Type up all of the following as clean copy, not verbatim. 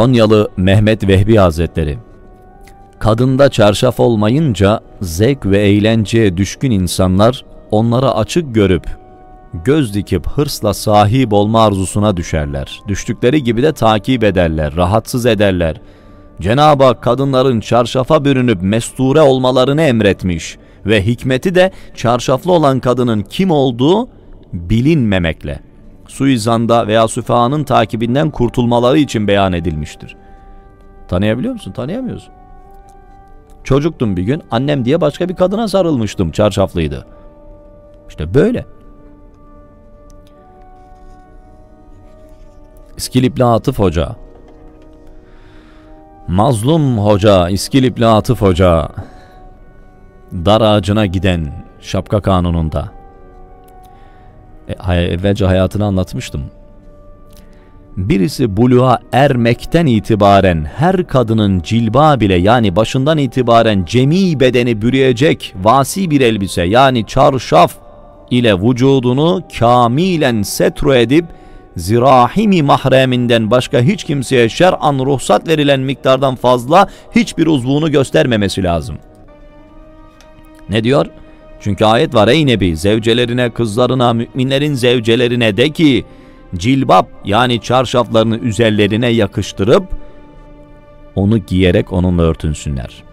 Konyalı Mehmet Vehbi Hazretleri, kadında çarşaf olmayınca zevk ve eğlenceye düşkün insanlar onları açık görüp göz dikip hırsla sahip olma arzusuna düşerler. Düştükleri gibi de takip ederler, rahatsız ederler. Cenab-ı Hak kadınların çarşafa bürünüp mesture olmalarını emretmiş ve hikmeti de çarşaflı olan kadının kim olduğu bilinmemekle, suizanda veya süfahanın takibinden kurtulmaları için beyan edilmiştir. Tanıyabiliyor musun? Tanıyamıyorsun. Çocuktum bir gün, annem diye başka bir kadına sarılmıştım, çarşaflıydı. İşte böyle. İskilipli Atıf Hoca, mazlum hoca, İskilipli Atıf Hoca, dar ağacına giden şapka kanununda. Evvelce hayatını anlatmıştım. Birisi buluğa ermekten itibaren her kadının cilba bile, yani başından itibaren cemi bedeni bürüyecek vasi bir elbise, yani çarşaf ile vücudunu kamilen setru edip zirahimi mahreminden başka hiç kimseye şer'an ruhsat verilen miktardan fazla hiçbir uzvunu göstermemesi lazım. Ne diyor? Çünkü ayet var: ey Nebi, zevcelerine, kızlarına, müminlerin zevcelerine de ki cilbap, yani çarşaflarını üzerlerine yakıştırıp onu giyerek onunla örtünsünler.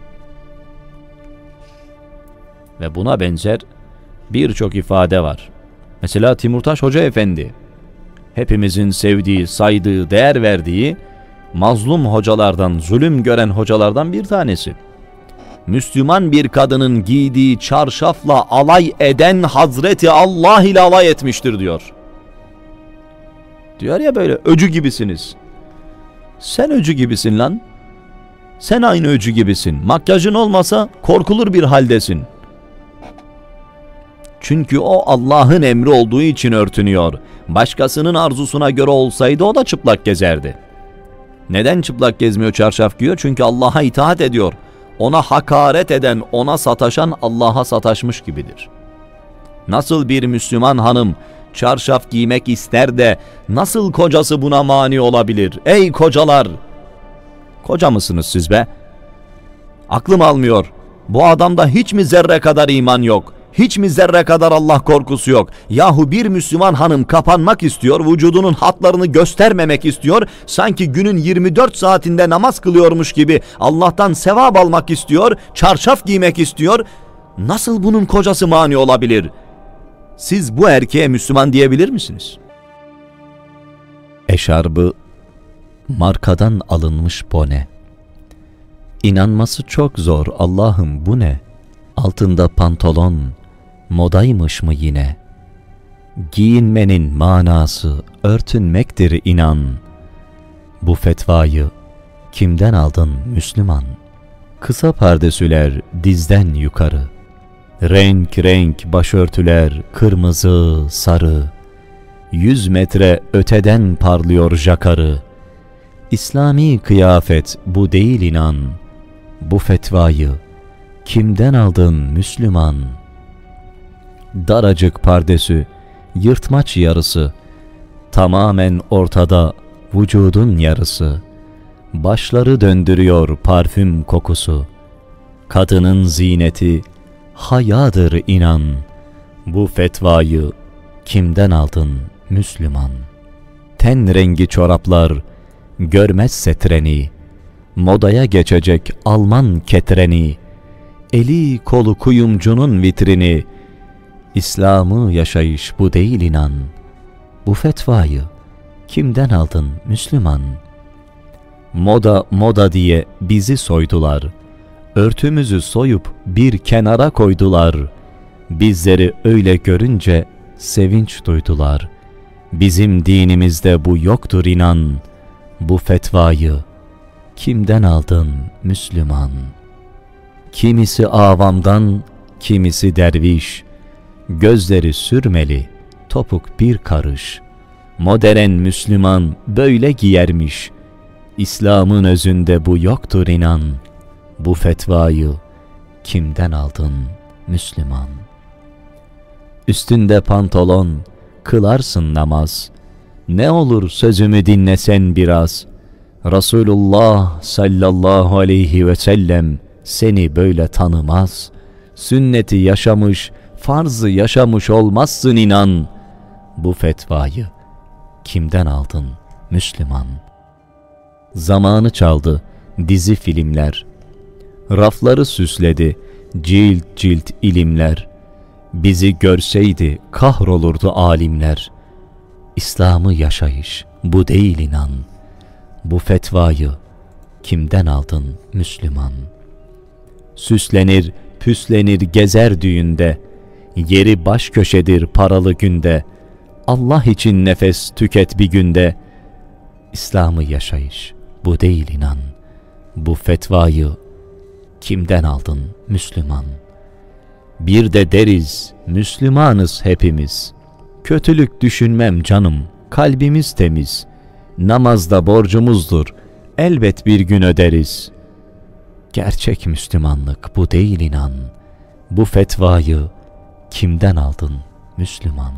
Ve buna benzer birçok ifade var. Mesela Timurtaş Hoca Efendi, hepimizin sevdiği, saydığı, değer verdiği mazlum hocalardan, zulüm gören hocalardan bir tanesi. Müslüman bir kadının giydiği çarşafla alay eden Hazreti Allah ile alay etmiştir diyor. Diyor ya, böyle öcü gibisiniz. Sen öcü gibisin lan. Sen aynı öcü gibisin. Makyajın olmasa korkulur bir haldesin. Çünkü o Allah'ın emri olduğu için örtünüyor. Başkasının arzusuna göre olsaydı o da çıplak gezerdi. Neden çıplak gezmiyor, çarşaf giyiyor? Çünkü Allah'a itaat ediyor. Ona hakaret eden, ona sataşan Allah'a sataşmış gibidir. Nasıl bir Müslüman hanım çarşaf giymek ister de nasıl kocası buna mani olabilir? Ey kocalar! Koca mısınız siz be? Aklım almıyor. Bu adamda hiç mi zerre kadar iman yok? Hiç mi zerre kadar Allah korkusu yok? Yahu bir Müslüman hanım kapanmak istiyor, vücudunun hatlarını göstermemek istiyor, sanki günün 24 saatinde namaz kılıyormuş gibi Allah'tan sevap almak istiyor, çarşaf giymek istiyor. Nasıl bunun kocası mani olabilir? Siz bu erkeğe Müslüman diyebilir misiniz? Eşarbı markadan alınmış bone. İnanması çok zor, Allah'ım bu ne? Altında pantolon, modaymış mı yine? Giyinmenin manası örtünmektir inan. Bu fetvayı kimden aldın Müslüman? Kısa pardesüler dizden yukarı, renk renk başörtüler kırmızı, sarı, 100 metre öteden parlıyor jakarı. İslami kıyafet bu değil inan. Bu fetvayı kimden aldın Müslüman? Daracık pardesü, yırtmaç yarısı, tamamen ortada vücudun yarısı. Başları döndürüyor parfüm kokusu. Kadının zineti hayadır inan. Bu fetvayı kimden aldın Müslüman? Ten rengi çoraplar görmezse treni, modaya geçecek Alman ketreni, eli kolu kuyumcunun vitrini. İslam'ı yaşayış bu değil inan. Bu fetvayı kimden aldın Müslüman? Moda moda diye bizi soydular. Örtümüzü soyup bir kenara koydular. Bizleri öyle görünce sevinç duydular. Bizim dinimizde bu yoktur inan. Bu fetvayı kimden aldın Müslüman? Kimisi avamdan, kimisi derviş, gözleri sürmeli, topuk bir karış. Modern Müslüman böyle giyermiş. İslam'ın özünde bu yoktur inan. Bu fetvayı kimden aldın Müslüman? Üstünde pantolon, kılarsın namaz. Ne olur sözümü dinlesen biraz. Resulullah sallallahu aleyhi ve sellem seni böyle tanımaz. Sünneti yaşamış, farzı yaşamış olmazsın inan. Bu fetvayı kimden aldın Müslüman? Zamanı çaldı dizi filmler, rafları süsledi cilt cilt ilimler. Bizi görseydi kahrolurdu alimler. İslam'ı yaşayış bu değil inan. Bu fetvayı kimden aldın Müslüman? Süslenir, püslenir gezer düğünde, yeri baş köşedir paralı günde. Allah için nefes tüket bir günde. İslam'ı yaşayış bu değil inan. Bu fetvayı kimden aldın Müslüman? Bir de deriz Müslümanız hepimiz. Kötülük düşünmem canım, kalbimiz temiz. Namazda borcumuzdur, elbet bir gün öderiz. Gerçek Müslümanlık bu değil inan. Bu fetvayı kimden aldın Müslüman?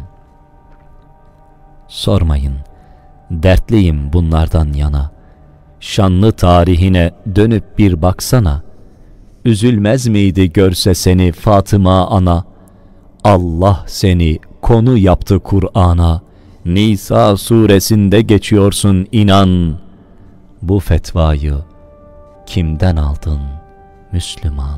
Sormayın, dertliyim bunlardan yana. Şanlı tarihine dönüp bir baksana. Üzülmez miydi görse seni Fatıma ana? Allah seni konu yaptı Kur'an'a. Nisa suresinde geçiyorsun inan. Bu fetvayı kimden aldın Müslüman?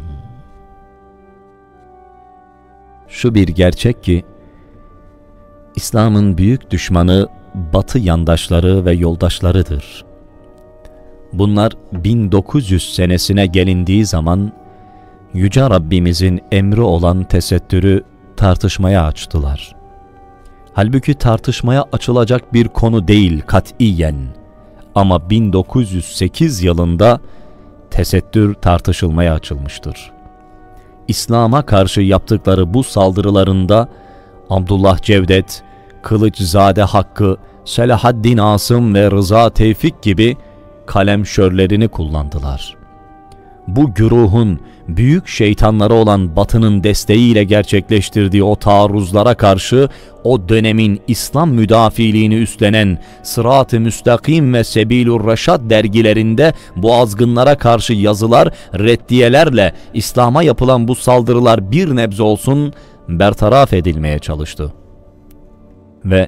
Şu bir gerçek ki, İslam'ın büyük düşmanı Batı yandaşları ve yoldaşlarıdır. Bunlar 1900 senesine gelindiği zaman Yüce Rabbimizin emri olan tesettürü tartışmaya açtılar. Halbuki tartışmaya açılacak bir konu değil katiyen. Ama 1908 yılında tesettür tartışılmaya açılmıştır. İslam'a karşı yaptıkları bu saldırılarında Abdullah Cevdet, Kılıçzade Hakkı, Selahaddin Asım ve Rıza Tevfik gibi kalemşörlerini kullandılar. Bu güruhun büyük şeytanları olan Batı'nın desteğiyle gerçekleştirdiği o taarruzlara karşı o dönemin İslam müdafiliğini üstlenen Sırat-ı Müstakim ve Sebilur Reşad dergilerinde bu azgınlara karşı yazılar, reddiyelerle İslam'a yapılan bu saldırılar bir nebze olsun bertaraf edilmeye çalıştı. Ve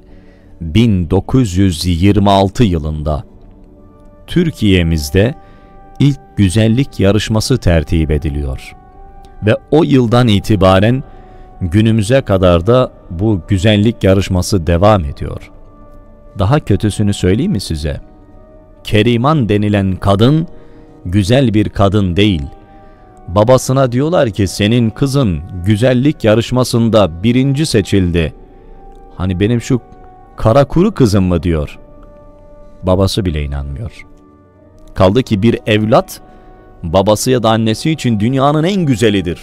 1926 yılında Türkiye'mizde ilk güzellik yarışması tertip ediliyor. Ve o yıldan itibaren günümüze kadar da bu güzellik yarışması devam ediyor. Daha kötüsünü söyleyeyim mi size? Keriman denilen kadın güzel bir kadın değil. Babasına diyorlar ki senin kızın güzellik yarışmasında birinci seçildi. Hani benim şu kara kuru kızım mı diyor. Babası bile inanmıyor. Kaldı ki bir evlat babası ya da annesi için dünyanın en güzelidir.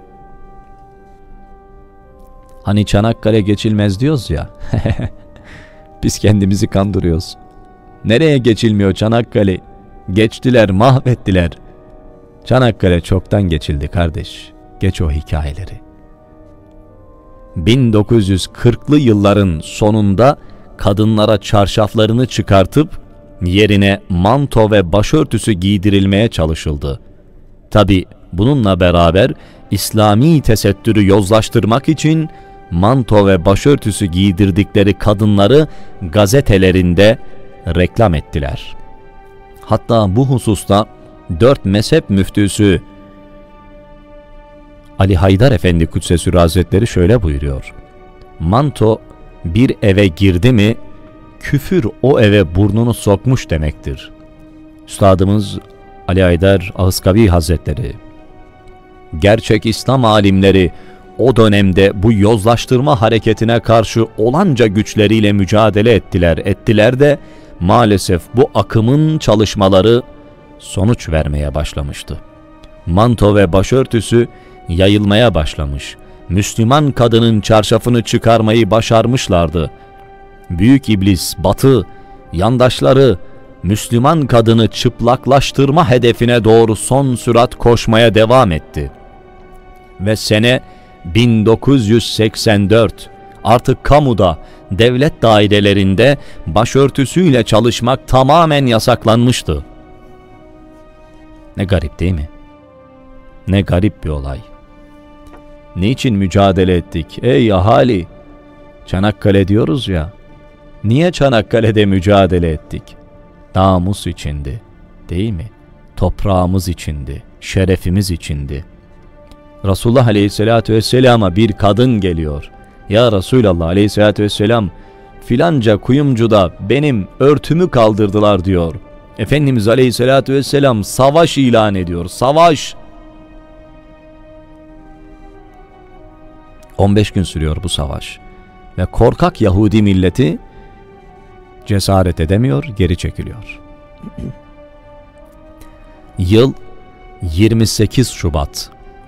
Hani Çanakkale geçilmez diyoruz ya. Biz kendimizi kandırıyoruz. Nereye geçilmiyor Çanakkale? Geçtiler, mahvettiler. Çanakkale çoktan geçildi kardeş. Geç o hikayeleri. 1940'lı yılların sonunda kadınlara çarşaflarını çıkartıp yerine manto ve başörtüsü giydirilmeye çalışıldı. Tabi bununla beraber İslami tesettürü yozlaştırmak için manto ve başörtüsü giydirdikleri kadınları gazetelerinde reklam ettiler. Hatta bu hususta 4 mezhep müftüsü Ali Haydar Efendi Kudsesü Hazretleri şöyle buyuruyor: manto bir eve girdi mi küfür o eve burnunu sokmuş demektir. Üstadımız Ali Haydar Ağızkavi Hazretleri, gerçek İslam alimleri o dönemde bu yozlaştırma hareketine karşı olanca güçleriyle mücadele ettiler de maalesef bu akımın çalışmaları sonuç vermeye başlamıştı. Manto ve başörtüsü yayılmaya başlamış. Müslüman kadının çarşafını çıkarmayı başarmışlardı. Büyük iblis, Batı, yandaşları Müslüman kadını çıplaklaştırma hedefine doğru son sürat koşmaya devam etti. Ve sene 1984, Artık kamuda, devlet dairelerinde başörtüsüyle çalışmak tamamen yasaklanmıştı. Ne garip değil mi? Ne garip bir olay. Niçin mücadele ettik ey ahali? Çanakkale diyoruz ya. Niye Çanakkale'de mücadele ettik? Namus içindi, değil mi? Toprağımız içindi, şerefimiz içindi. Resulullah Aleyhisselatü Vesselam'a bir kadın geliyor. Ya Resulallah Aleyhisselatü Vesselam, filanca kuyumcuda benim örtümü kaldırdılar diyor. Efendimiz Aleyhisselatü Vesselam savaş ilan ediyor. Savaş! 15 gün sürüyor bu savaş. Ve korkak Yahudi milleti cesaret edemiyor, geri çekiliyor. Yıl 28 Şubat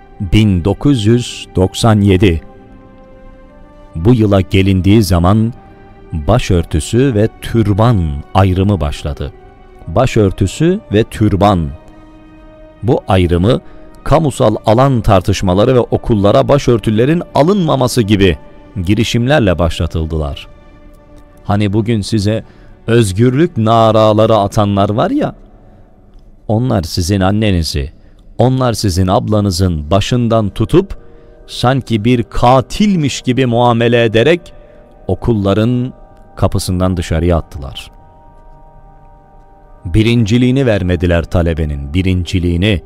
1997. Bu yıla gelindiği zaman başörtüsü ve türban ayrımı başladı. Başörtüsü ve türban. Bu ayrımı kamusal alan tartışmaları ve okullara başörtülerin alınmaması gibi girişimlerle başlatıldılar. Hani bugün size özgürlük naraları atanlar var ya, onlar sizin annenizi, onlar sizin ablanızın başından tutup sanki bir katilmiş gibi muamele ederek okulların kapısından dışarıya attılar. Birinciliğini vermediler talebenin, birinciliğini.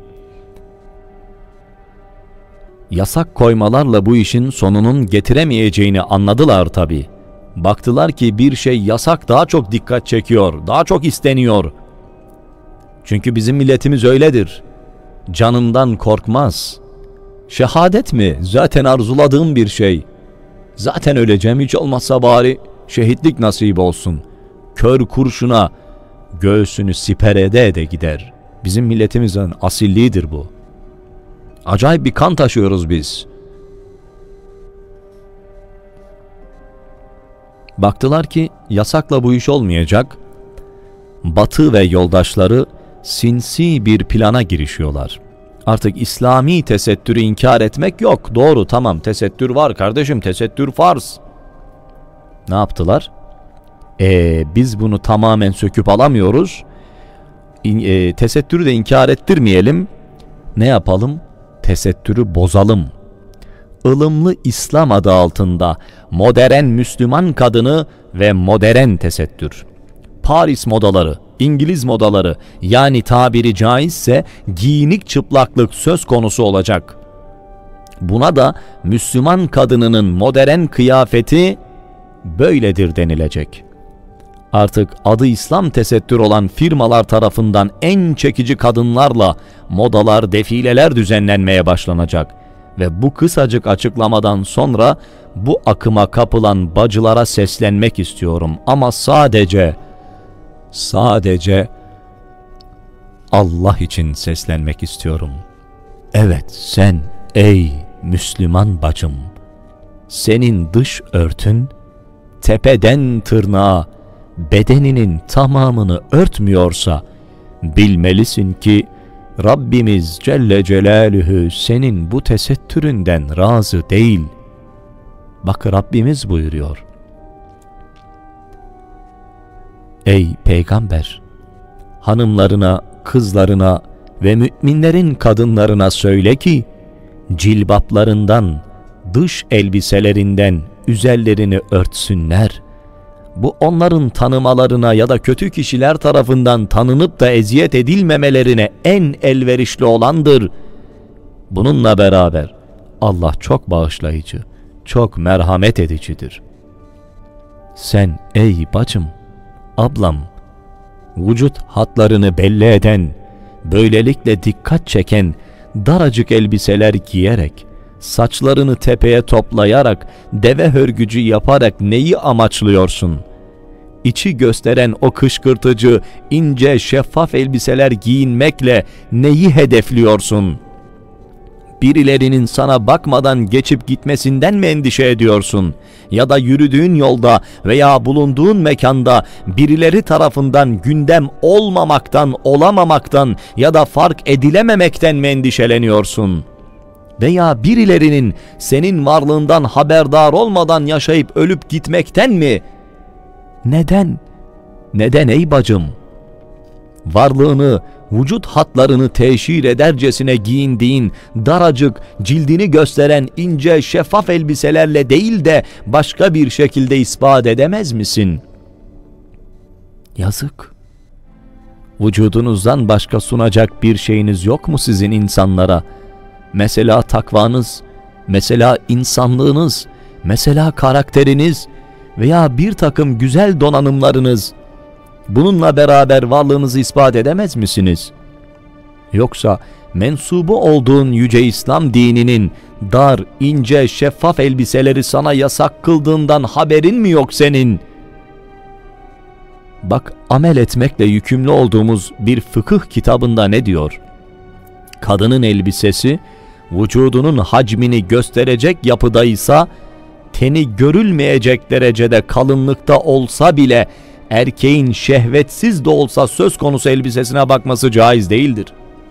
Yasak koymalarla bu işin sonunun getiremeyeceğini anladılar tabii. Baktılar ki bir şey yasak daha çok dikkat çekiyor, daha çok isteniyor. Çünkü bizim milletimiz öyledir. Canından korkmaz. Şehadet mi? Zaten arzuladığım bir şey. Zaten öleceğim, hiç olmazsa bari şehitlik nasip olsun. Kör kurşuna göğsünü siper ede ede gider. Bizim milletimizin asilliğidir bu. Acayip bir kan taşıyoruz biz. Baktılar ki yasakla bu iş olmayacak. Batı ve yoldaşları sinsi bir plana girişiyorlar. Artık İslami tesettürü inkar etmek yok. Doğru, tamam, tesettür var kardeşim, tesettür farz. Ne yaptılar? Biz bunu tamamen söküp alamıyoruz. Tesettürü de inkar ettirmeyelim. Ne yapalım? Tesettürü bozalım. Ilımlı İslam adı altında modern Müslüman kadını ve modern tesettür. Paris modaları, İngiliz modaları, yani tabiri caizse giyinik çıplaklık söz konusu olacak. Buna da Müslüman kadınının modern kıyafeti böyledir denilecek. Artık adı İslam tesettür olan firmalar tarafından en çekici kadınlarla modalar, defileler düzenlenmeye başlanacak. Ve bu kısacık açıklamadan sonra bu akıma kapılan bacılara seslenmek istiyorum. Ama sadece Allah için seslenmek istiyorum. Evet, sen ey Müslüman bacım, senin dış örtün tepeden tırnağa bedeninin tamamını örtmüyorsa bilmelisin ki Rabbimiz Celle Celaluhu senin bu tesettüründen razı değil. Bak, Rabbimiz buyuruyor. Ey peygamber, hanımlarına, kızlarına ve müminlerin kadınlarına söyle ki cilbaplarından, dış elbiselerinden üzerlerini örtsünler. Bu onların tanımalarına ya da kötü kişiler tarafından tanınıp da eziyet edilmemelerine en elverişli olandır. Bununla beraber Allah çok bağışlayıcı, çok merhamet edicidir. Sen ey bacım, ablam, vücut hatlarını belli eden, böylelikle dikkat çeken daracık elbiseler giyerek, saçlarını tepeye toplayarak, deve hörgücü yaparak neyi amaçlıyorsun? İçi gösteren o kışkırtıcı, ince, şeffaf elbiseler giyinmekle neyi hedefliyorsun? Birilerinin sana bakmadan geçip gitmesinden mi endişe ediyorsun? Ya da yürüdüğün yolda veya bulunduğun mekanda birileri tarafından gündem olmamaktan, olamamaktan ya da fark edilememekten mi endişeleniyorsun? veya birilerinin senin varlığından haberdar olmadan yaşayıp ölüp gitmekten mi? Neden? Neden ey bacım? Varlığını, vücut hatlarını teşhir edercesine giyindiğin, daracık, cildini gösteren ince, şeffaf elbiselerle değil de başka bir şekilde ispat edemez misin? Yazık. Vücudunuzdan başka sunacak bir şeyiniz yok mu sizin insanlara? Mesela takvanız, mesela insanlığınız, mesela karakteriniz veya bir takım güzel donanımlarınız. Bununla beraber varlığınızı ispat edemez misiniz? Yoksa mensubu olduğun yüce İslam dininin dar, ince, şeffaf elbiseleri sana yasak kıldığından haberin mi yok senin? Bak, amel etmekle yükümlü olduğumuz bir fıkıh kitabında ne diyor? Kadının elbisesi, vücudunun hacmini gösterecek yapıdaysa, teni görülmeyecek derecede kalınlıkta olsa bile, erkeğin şehvetsiz de olsa söz konusu elbisesine bakması caiz değildir.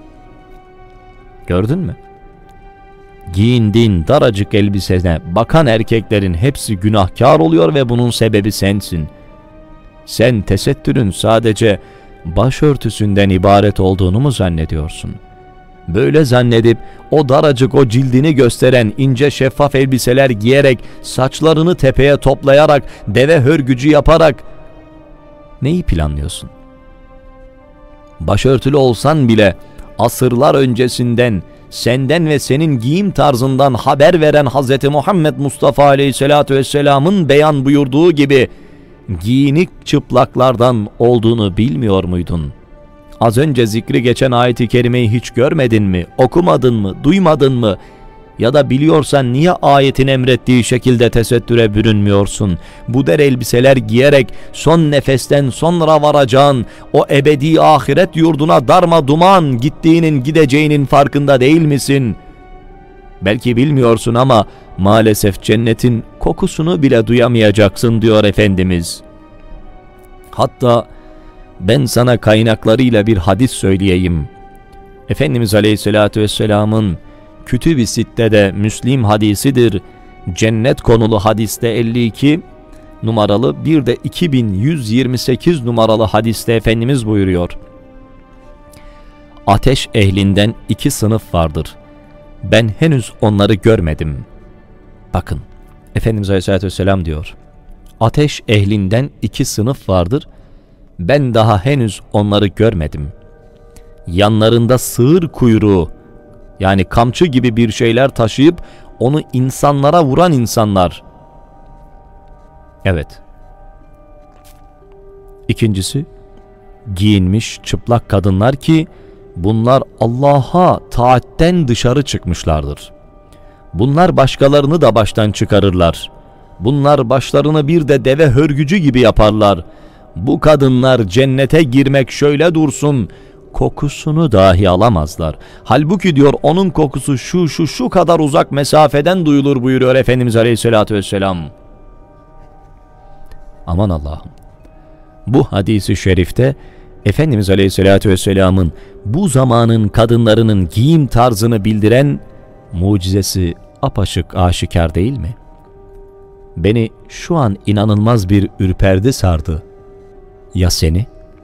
Gördün mü? Giyindiğin daracık elbisene bakan erkeklerin hepsi günahkar oluyor ve bunun sebebi sensin. Sen tesettürün sadece başörtüsünden ibaret olduğunu mu zannediyorsun? Böyle zannedip o daracık, o cildini gösteren ince şeffaf elbiseler giyerek, saçlarını tepeye toplayarak, deve hörgücü yaparak neyi planlıyorsun? Başörtülü olsan bile asırlar öncesinden senden ve senin giyim tarzından haber veren Hz. Muhammed Mustafa Aleyhisselatü Vesselam'ın beyan buyurduğu gibi giyinik çıplaklardan olduğunu bilmiyor muydun? Az önce zikri geçen ayet-i kerimeyi hiç görmedin mi, okumadın mı, duymadın mı? Ya da biliyorsan niye ayetin emrettiği şekilde tesettüre bürünmüyorsun? Bu der elbiseler giyerek son nefesten sonra varacağın o ebedi ahiret yurduna darma duman gideceğinin farkında değil misin? Belki bilmiyorsun ama maalesef cennetin kokusunu bile duyamayacaksın diyor Efendimiz. Hatta ben sana kaynaklarıyla bir hadis söyleyeyim. Efendimiz Aleyhisselatü Vesselam'ın Kütüb-i Sitte'de Müslim hadisidir. Cennet konulu hadiste 52 numaralı, bir de 2128 numaralı hadiste Efendimiz buyuruyor: ateş ehlinden iki sınıf vardır. Ben henüz onları görmedim. Bakın, Efendimiz Aleyhisselatü Vesselam diyor: ateş ehlinden iki sınıf vardır. Ben daha henüz onları görmedim. Yanlarında sığır kuyruğu, yani kamçı gibi bir şeyler taşıyıp onu insanlara vuran insanlar. Evet. İkincisi, giyinmiş çıplak kadınlar ki bunlar Allah'a taatten dışarı çıkmışlardır. Bunlar başkalarını da baştan çıkarırlar. Bunlar başlarını bir de deve hörgücü gibi yaparlar. Bu kadınlar cennete girmek şöyle dursun, kokusunu dahi alamazlar. Halbuki diyor onun kokusu şu kadar uzak mesafeden duyulur buyuruyor Efendimiz Aleyhisselatü Vesselam. Aman Allah'ım. Bu hadisi şerifte Efendimiz Aleyhisselatü Vesselam'ın bu zamanın kadınlarının giyim tarzını bildiren mucizesi apaçık aşikar değil mi? Beni şu an inanılmaz bir ürperti sardı. Ya seni?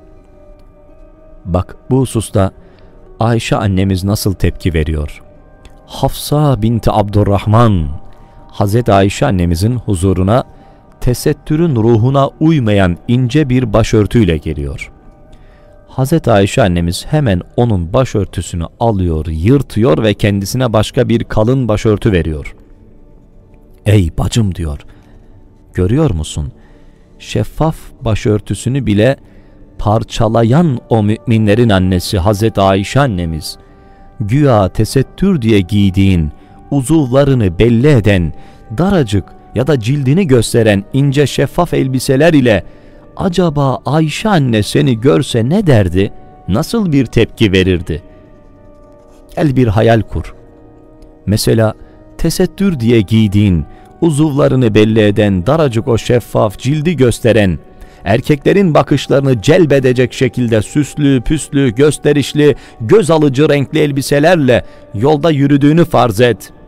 Bak, bu hususta Ayşe annemiz nasıl tepki veriyor? Hafsa binti Abdurrahman, Hazreti Ayşe annemizin huzuruna tesettürün ruhuna uymayan ince bir başörtüyle geliyor. Hazreti Ayşe annemiz hemen onun başörtüsünü alıyor, yırtıyor ve kendisine başka bir kalın başörtü veriyor. Ey bacım diyor, görüyor musun? Şeffaf başörtüsünü bile parçalayan o müminlerin annesi Hazreti Ayşe annemiz, güya tesettür diye giydiğin, uzuvlarını belli eden, daracık ya da cildini gösteren ince şeffaf elbiseler ile acaba Ayşe anne seni görse ne derdi? Nasıl bir tepki verirdi? Gel bir hayal kur. Mesela tesettür diye giydiğin, uzuvlarını belli eden, daracık o şeffaf cildi gösteren, erkeklerin bakışlarını celbedecek şekilde süslü, püslü, gösterişli, göz alıcı renkli elbiselerle yolda yürüdüğünü farz et.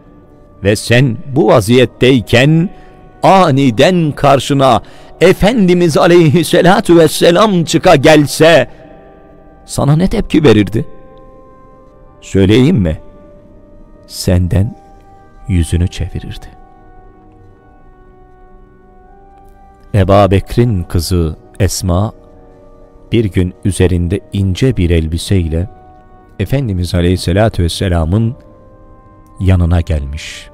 Ve sen bu vaziyetteyken aniden karşına Efendimiz Aleyhisselatü Vesselam çıka gelse sana ne tepki verirdi? Söyleyeyim mi? Senden yüzünü çevirirdi. Ebu Bekir'in kızı Esma bir gün üzerinde ince bir elbiseyle Efendimiz Aleyhisselatü Vesselam'ın yanına gelmiş.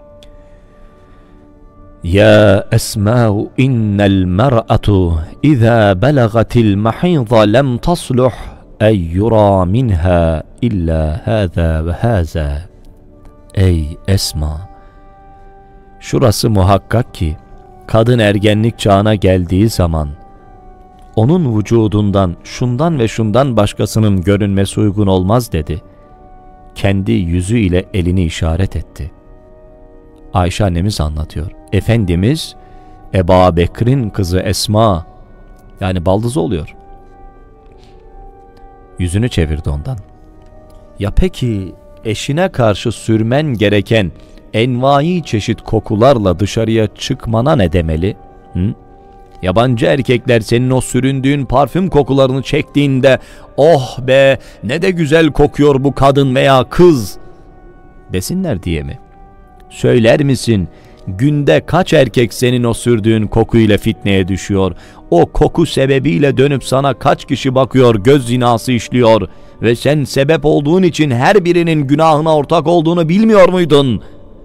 Ya Esma, innel mer'atu iza belagatil mahidha lem tasluh ey yura minha illa hâzâ ve hâzâ. Ey Esma, şurası muhakkak ki kadın ergenlik çağına geldiği zaman onun vücudundan şundan ve şundan başkasının görünmesi uygun olmaz dedi. Kendi yüzü ile elini işaret etti. Ayşe annemiz anlatıyor. Efendimiz Ebu Bekir'in kızı Esma, yani baldızı oluyor, yüzünü çevirdi ondan. Ya peki eşine karşı sürmen gereken envai çeşit kokularla dışarıya çıkmana ne demeli? Yabancı erkekler senin o süründüğün parfüm kokularını çektiğinde oh be ne de güzel kokuyor bu kadın veya kız desinler diye mi? Söyler misin günde kaç erkek senin o sürdüğün kokuyla fitneye düşüyor? O koku sebebiyle dönüp sana kaç kişi bakıyor, göz zinası işliyor ve sen sebep olduğun için her birinin günahına ortak olduğunu bilmiyor muydun?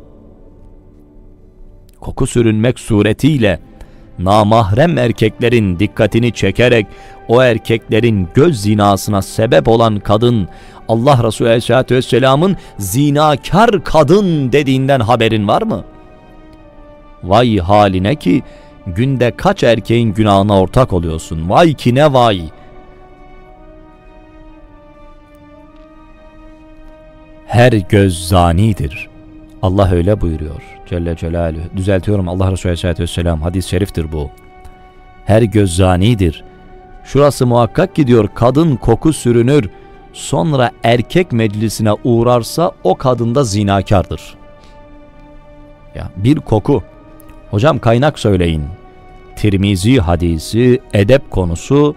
Koku sürünmek suretiyle namahrem erkeklerin dikkatini çekerek o erkeklerin göz zinasına sebep olan kadın, Allah Resulü Aleyhisselatü Vesselam'ın zinakar kadın dediğinden haberin var mı? Vay haline ki günde kaç erkeğin günahına ortak oluyorsun. Vay ki ne vay. Her göz zanidir. Allah öyle buyuruyor Celle Celaluhu. Düzeltiyorum, Allah Resulü Aleyhisselatü Vesselam, hadis-i şeriftir bu. Her göz zanidir. Şurası muhakkak ki diyor, kadın koku sürünür, sonra erkek meclisine uğrarsa o kadında zinakardır. Ya bir koku. Hocam kaynak söyleyin. Tirmizi hadisi, edep konusu,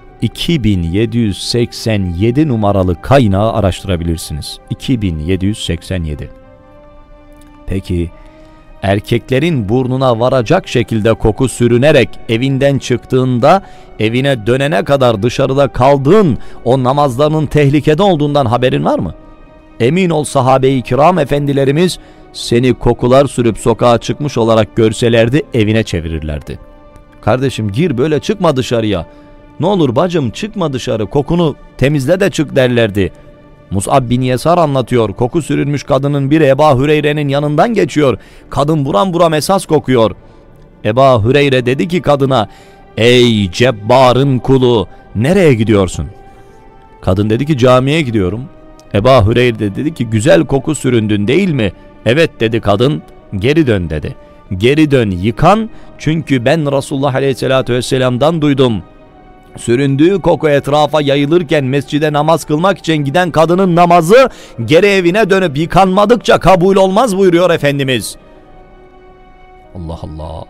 2787 numaralı kaynağı araştırabilirsiniz. 2787. Peki erkeklerin burnuna varacak şekilde koku sürünerek evinden çıktığında evine dönene kadar dışarıda kaldığın o namazlarının tehlikede olduğundan haberin var mı? Emin ol sahabe-i kiram efendilerimiz seni kokular sürüp sokağa çıkmış olarak görselerdi evine çevirirlerdi. Kardeşim gir, böyle çıkma dışarıya. Ne olur bacım çıkma dışarı, kokunu temizle de çık derlerdi. Mus'ab bin Yesar anlatıyor. Koku sürülmüş kadının biri Ebu Hüreyre'nin yanından geçiyor. Kadın buram buram esas kokuyor. Ebu Hüreyre dedi ki kadına, ey cebbarın kulu, nereye gidiyorsun? Kadın dedi ki camiye gidiyorum. Ebu Hüreyre dedi ki güzel koku süründün değil mi? Evet dedi kadın. Geri dön dedi. Geri dön, yıkan, çünkü ben Resulullah Aleyhisselatü Vesselam'dan duydum. Süründüğü koku etrafa yayılırken mescide namaz kılmak için giden kadının namazı geri evine dönüp yıkanmadıkça kabul olmaz buyuruyor Efendimiz. Allah Allah.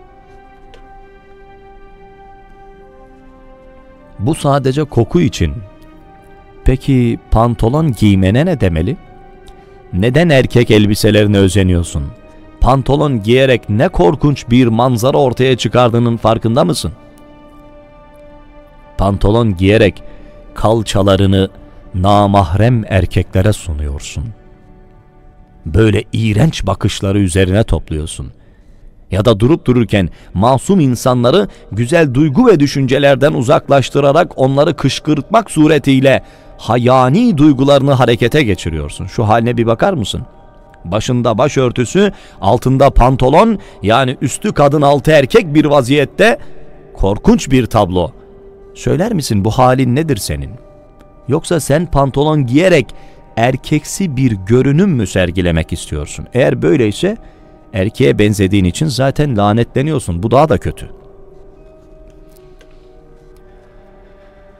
Bu sadece koku için. Peki pantolon giymene ne demeli? Neden erkek elbiselerine özeniyorsun? Pantolon giyerek ne korkunç bir manzara ortaya çıkardığının farkında mısın? Pantolon giyerek kalçalarını namahrem erkeklere sunuyorsun. Böyle iğrenç bakışları üzerine topluyorsun. Ya da durup dururken masum insanları güzel duygu ve düşüncelerden uzaklaştırarak onları kışkırtmak suretiyle hayani duygularını harekete geçiriyorsun. Şu haline bir bakar mısın? Başında başörtüsü, altında pantolon, yani üstü kadın altı erkek bir vaziyette, korkunç bir tablo. Söyler misin bu halin nedir senin? Yoksa sen pantolon giyerek erkeksi bir görünüm mü sergilemek istiyorsun? Eğer böyleyse erkeğe benzediğin için zaten lanetleniyorsun. Bu daha da kötü.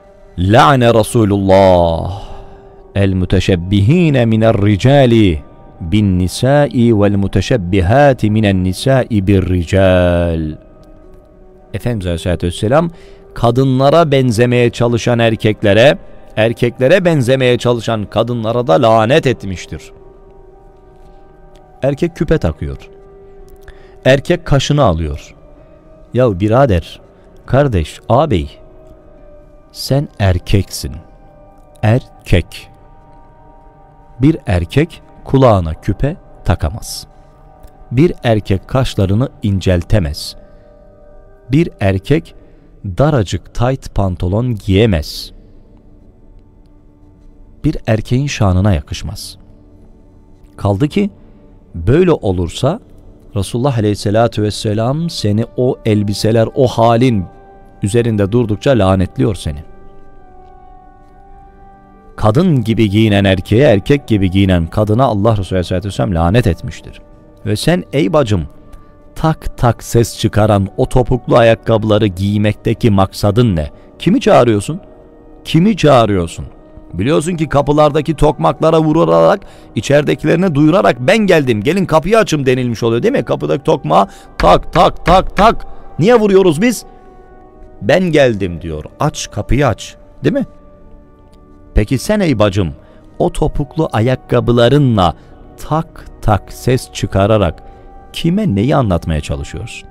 La'ne Resulullah el müteşebbihine minel ricali bin nisai vel muteşebbihati minen nisai bir rical. Efendimiz Aleyhisselatü Vesselam kadınlara benzemeye çalışan erkeklere, erkeklere benzemeye çalışan kadınlara da lanet etmiştir. Erkek küpe takıyor. Erkek kaşını alıyor. Ya birader, kardeş, ağabey, sen erkeksin. Erkek. Bir erkek kulağına küpe takamaz. Bir erkek kaşlarını inceltemez. Bir erkek daracık tayt pantolon giyemez. Bir erkeğin şanına yakışmaz. Kaldı ki böyle olursa Resulullah Aleyhisselatü Vesselam seni o elbiseler, o halin üzerinde durdukça lanetliyor seni. Kadın gibi giyinen erkeğe, erkek gibi giyinen kadına Allah Resulü Aleyhisselatü Vesselam lanet etmiştir. Ve sen ey bacım, tak tak ses çıkaran o topuklu ayakkabıları giymekteki maksadın ne? Kimi çağırıyorsun? Kimi çağırıyorsun? Biliyorsun ki kapılardaki tokmaklara vurarak, içeridekilerini duyurarak ben geldim, gelin kapıyı açım denilmiş oluyor değil mi? Kapıdaki tokmağa tak tak tak tak. Niye vuruyoruz biz? Ben geldim diyor. Aç kapıyı aç. Değil mi? Peki sen ey bacım, o topuklu ayakkabılarınla tak tak ses çıkararak kime neyi anlatmaya çalışıyorsun?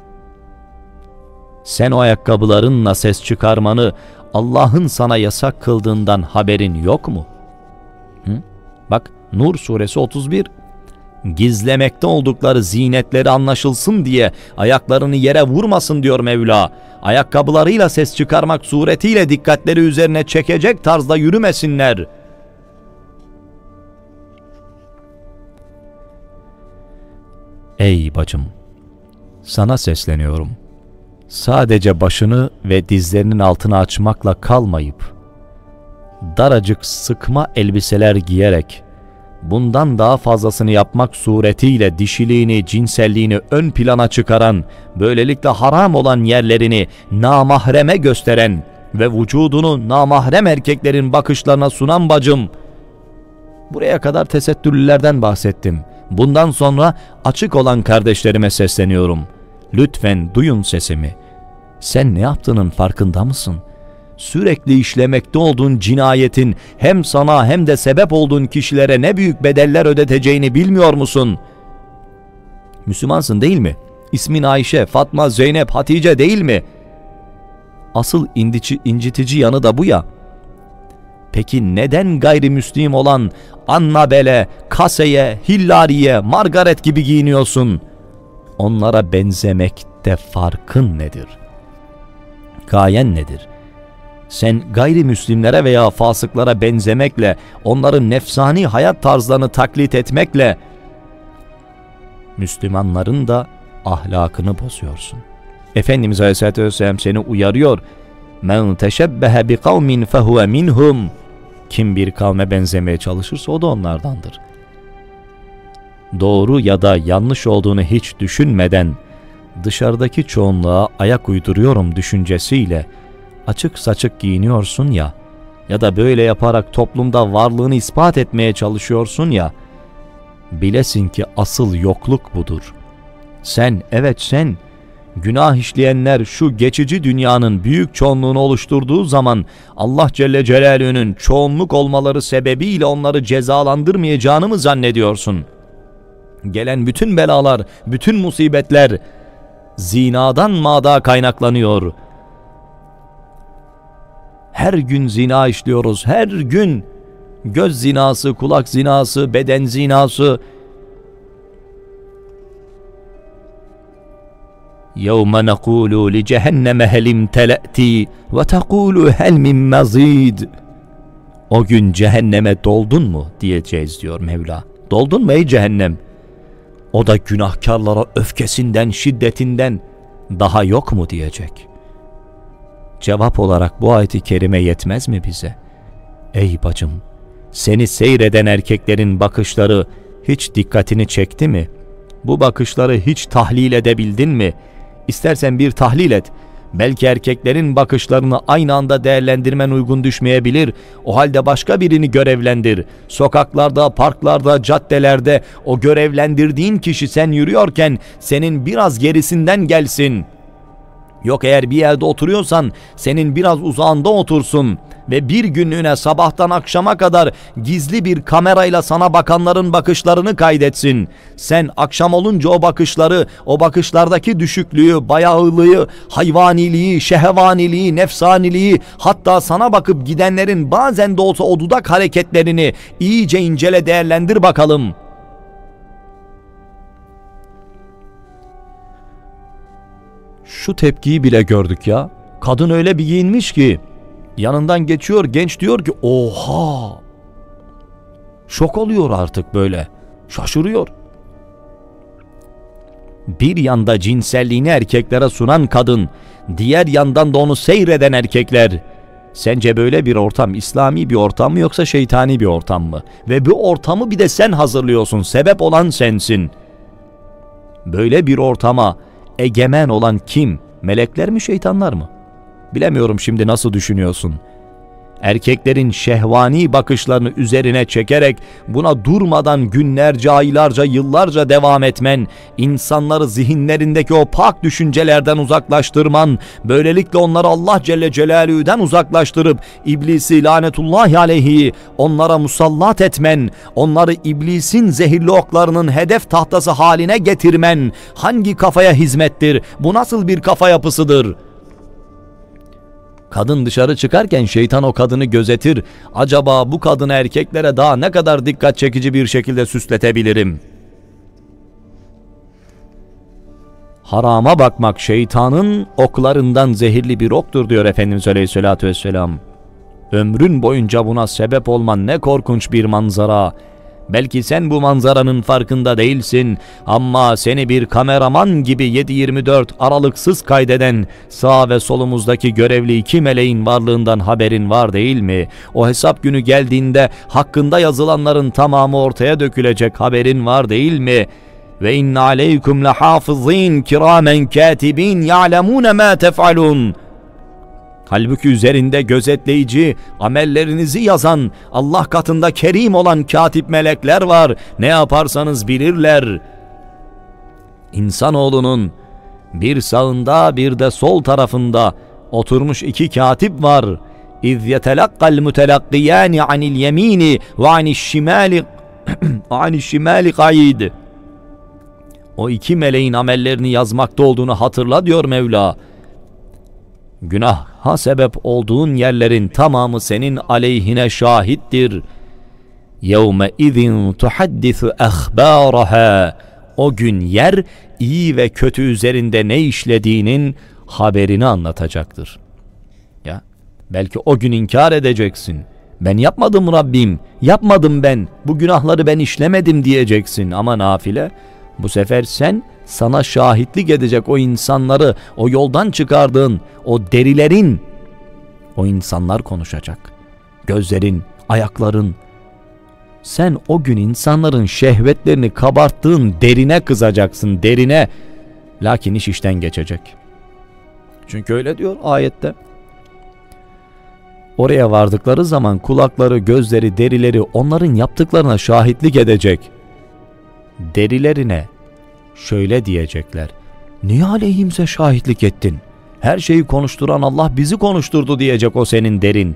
Sen o ayakkabılarınla ses çıkarmanı Allah'ın sana yasak kıldığından haberin yok mu? Bak Nur suresi 31. Gizlemekte oldukları zinetleri anlaşılsın diye ayaklarını yere vurmasın diyor Mevla. Ayakkabılarıyla ses çıkarmak suretiyle dikkatleri üzerine çekecek tarzda yürümesinler. Ey bacım, sana sesleniyorum. Sadece başını ve dizlerinin altını açmakla kalmayıp, daracık sıkma elbiseler giyerek, bundan daha fazlasını yapmak suretiyle dişiliğini, cinselliğini ön plana çıkaran, böylelikle haram olan yerlerini namahreme gösteren ve vücudunu namahrem erkeklerin bakışlarına sunan bacım, buraya kadar tesettürlülerden bahsettim. Bundan sonra açık olan kardeşlerime sesleniyorum. Lütfen duyun sesimi. Sen ne yaptığının farkında mısın? Sürekli işlemekte olduğun cinayetin hem sana hem de sebep olduğun kişilere ne büyük bedeller ödeteceğini bilmiyor musun? Müslümansın değil mi? İsmin Ayşe, Fatma, Zeynep, Hatice değil mi? Asıl incitici yanı da bu ya. Peki neden gayrimüslim olan Annabelle, Kase'ye, Hillari'ye, Margaret gibi giyiniyorsun? Onlara benzemekte farkın nedir? Gayen nedir? Sen gayrimüslimlere veya fasıklara benzemekle, onların nefsani hayat tarzlarını taklit etmekle Müslümanların da ahlakını bozuyorsun. Efendimiz Aleyhisselatü Vesselam seni uyarıyor. Men teşebbehe bi kavmin fehuve minhum. Kim bir kavme benzemeye çalışırsa o da onlardandır. Doğru ya da yanlış olduğunu hiç düşünmeden dışarıdaki çoğunluğa ayak uyduruyorum düşüncesiyle açık saçık giyiniyorsun ya, ya da böyle yaparak toplumda varlığını ispat etmeye çalışıyorsun ya, bilesin ki asıl yokluk budur. Sen, evet sen, günah işleyenler şu geçici dünyanın büyük çoğunluğunu oluşturduğu zaman Allah Celle Celaluhu'nun çoğunluk olmaları sebebiyle onları cezalandırmayacağını mı zannediyorsun? Gelen bütün belalar, bütün musibetler zinadan mada kaynaklanıyor. Her gün zina işliyoruz, her gün göz zinası, kulak zinası, beden zinası. يَوْمَ نَقُولُ لِجَهَنَّمَ هَلْ اِمْتَلَأْتِ وَتَقُولُ هَلْ مِنْ مَزِيدٍ. O gün cehenneme doldun mu diyeceğiz diyor Mevla. Doldun mu ey cehennem? O da günahkarlara öfkesinden, şiddetinden daha yok mu diyecek. Cevap olarak bu ayet-i kerime yetmez mi bize? Ey bacım, seni seyreden erkeklerin bakışları hiç dikkatini çekti mi? Bu bakışları hiç tahlil edebildin mi? İstersen bir tahlil et. Belki erkeklerin bakışlarını aynı anda değerlendirmen uygun düşmeyebilir. O halde başka birini görevlendir. Sokaklarda, parklarda, caddelerde o görevlendirdiğin kişi sen yürüyorken senin biraz gerisinden gelsin. Yok, eğer bir yerde oturuyorsan senin biraz uzağında otursun ve bir günlüğüne sabahtan akşama kadar gizli bir kamerayla sana bakanların bakışlarını kaydetsin. Sen akşam olunca o bakışları, o bakışlardaki düşüklüğü, bayağılığı, hayvaniliği, şehvaniliği, nefsaniliği, hatta sana bakıp gidenlerin bazen de olsa o dudak hareketlerini iyice incele, değerlendir bakalım. Şu tepkiyi bile gördük ya. Kadın öyle bir giyinmiş ki yanından geçiyor genç, diyor ki oha. Şok oluyor artık böyle. Şaşırıyor. Bir yanda cinselliğini erkeklere sunan kadın, diğer yandan da onu seyreden erkekler. Sence böyle bir ortam İslami bir ortam mı yoksa şeytani bir ortam mı? Ve bu ortamı bir de sen hazırlıyorsun. Sebep olan sensin. Böyle bir ortama egemen olan kim? Melekler mi, şeytanlar mı? Bilemiyorum şimdi nasıl düşünüyorsun. Erkeklerin şehvani bakışlarını üzerine çekerek buna durmadan günlerce, aylarca, yıllarca devam etmen, insanları zihinlerindeki o pak düşüncelerden uzaklaştırman, böylelikle onları Allah Celle Celaluhu'dan uzaklaştırıp iblisi lanetullahi aleyhi onlara musallat etmen, onları iblisin zehirli oklarının hedef tahtası haline getirmen hangi kafaya hizmettir? Bu nasıl bir kafa yapısıdır? Kadın dışarı çıkarken şeytan o kadını gözetir. Acaba bu kadını erkeklere daha ne kadar dikkat çekici bir şekilde süsletebilirim? Harama bakmak şeytanın oklarından zehirli bir oktur diyor Efendimiz Aleyhisselatü Vesselam. Ömrün boyunca buna sebep olman ne korkunç bir manzara. Belki sen bu manzaranın farkında değilsin ama seni bir kameraman gibi 7/24 aralıksız kaydeden sağ ve solumuzdaki görevli iki meleğin varlığından haberin var değil mi? O hesap günü geldiğinde hakkında yazılanların tamamı ortaya dökülecek, haberin var değil mi? Ve inne aleykum lehafizin kiramen katibin ya'lemune ma tef'alun. Halbuki üzerinde gözetleyici, amellerinizi yazan, Allah katında kerim olan katip melekler var. Ne yaparsanız bilirler. İnsanoğlunun bir sağında bir de sol tarafında oturmuş iki katip var. İz yetelakkal mutelakkiyani anil yemini ve anil şimali qaid. O iki meleğin amellerini yazmakta olduğunu hatırla diyor Mevla. Günaha sebep olduğun yerlerin tamamı senin aleyhine şahittir. يَوْمَ اِذٍ تُحَدِّثُ اَخْبَارَهَا. O gün yer iyi ve kötü üzerinde ne işlediğinin haberini anlatacaktır. Ya, belki o gün inkar edeceksin. Ben yapmadım Rabbim, yapmadım ben, bu günahları ben işlemedim diyeceksin ama nafile. Bu sefer sen sana şahitlik edecek o insanları, o yoldan çıkardığın o derilerin, o insanlar konuşacak. Gözlerin, ayakların. Sen o gün insanların şehvetlerini kabarttığın derine kızacaksın, derine. Lakin iş işten geçecek. Çünkü öyle diyor ayette. Oraya vardıkları zaman kulakları, gözleri, derileri onların yaptıklarına şahitlik edecek. Derilerine şöyle diyecekler: niye aleyhimize şahitlik ettin? Her şeyi konuşturan Allah bizi konuşturdu diyecek o senin derin.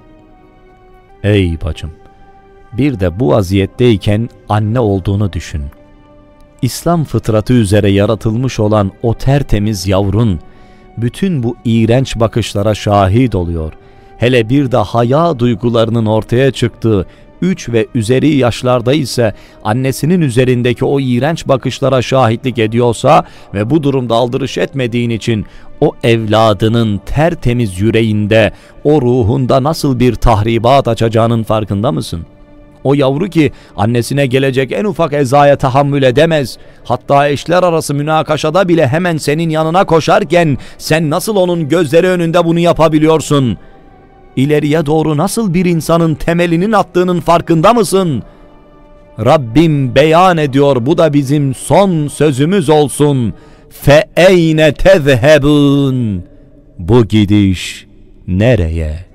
Ey bacım, bir de bu vaziyetteyken anne olduğunu düşün. İslam fıtratı üzere yaratılmış olan o tertemiz yavrun bütün bu iğrenç bakışlara şahit oluyor. Hele bir de haya duygularının ortaya çıktığı 3 ve üzeri yaşlarda ise annesinin üzerindeki o iğrenç bakışlara şahitlik ediyorsa ve bu durumda aldırış etmediğin için o evladının tertemiz yüreğinde, o ruhunda nasıl bir tahribat açacağının farkında mısın? O yavru ki annesine gelecek en ufak ezaya tahammül edemez. Hatta eşler arası münakaşada bile hemen senin yanına koşarken sen nasıl onun gözleri önünde bunu yapabiliyorsun? İleriye doğru nasıl bir insanın temelinin attığının farkında mısın? Rabbim beyan ediyor, bu da bizim son sözümüz olsun. Fe eyne tezhebun. Bu gidiş nereye?